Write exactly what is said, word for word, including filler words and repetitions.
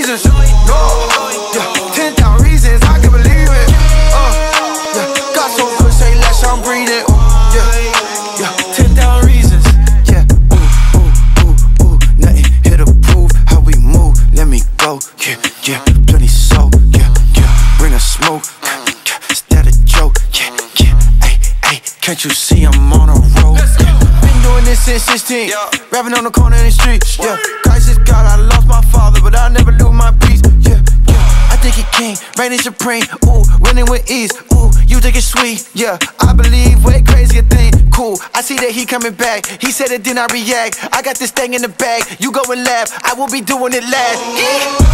reasons. No, yeah, ten thousand reasons, I can believe it. Uh, yeah, got so good, say less, I'm breathing. Yeah, yeah, ten thousand reasons. Yeah, ooh, ooh, ooh, ooh, nothing here to prove how we move. Let me go, yeah, yeah, plenty soul, yeah, yeah, bring a smoke, yeah, yeah, is that a joke? Yeah, yeah, ay, ay, can't you see I'm on a roll? Yeah, been doing this since sixteen, yeah, rapping on the corner in the street, yeah, Christ is God, I lost my father, but I never lose my peace, yeah, yeah, I think he king, reigning supreme, ooh, winning with ease, ooh, you think it's sweet, yeah, I believe way crazier thing, cool, I see that he coming back, he said it, then I react, I got this thing in the bag, you go and laugh, I will be doing it last, yeah.